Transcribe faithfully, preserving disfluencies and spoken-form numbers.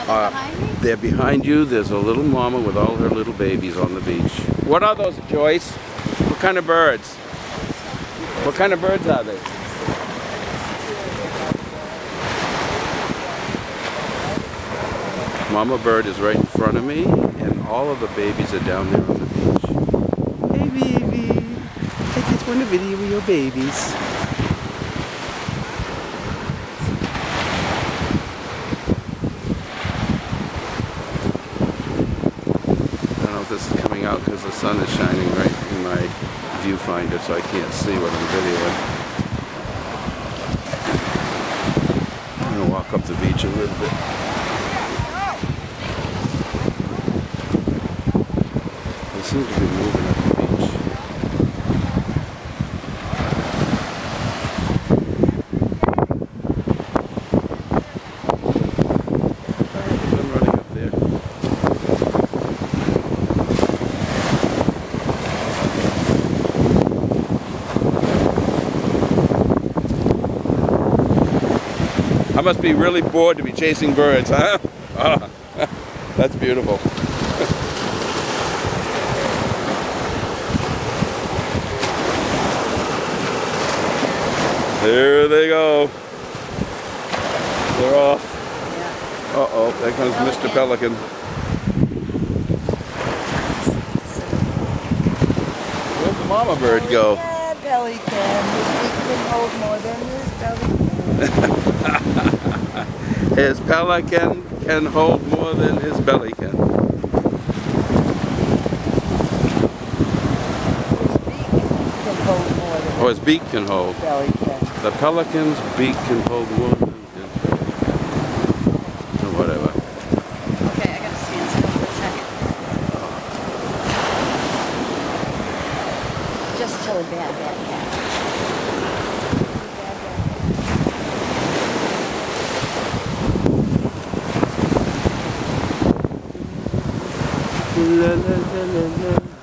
Uh, behind me? they're behind you. There's a little mama with all her little babies on the beach. What are those, Joyce? What kind of birds? What kind of birds are they? Mama bird is right in front of me, and all of the babies are down there on the beach. Hey, baby. I just want a video with your babies. This is coming out because the sun is shining right in my viewfinder, so I can't see what I'm videoing. I'm going to walk up the beach a little bit. They seem to be moving up the beach. I'm running up there. I must be really bored to be chasing birds, huh? Oh, that's beautiful. There they go. They're off. Uh-oh, there comes Pelican. Mister Pelican. Where'd the mama bird go? Yeah, Pelican. His beak can hold more than his belly. His pelican can hold more than his belly can. His beak can hold more than Oh, his beak can hold. his belly can. The pelican's beak can hold more than his belly. So whatever. Okay, I gotta stand still for a second. Just tell a bad, bad cat. La, la, la, la, la.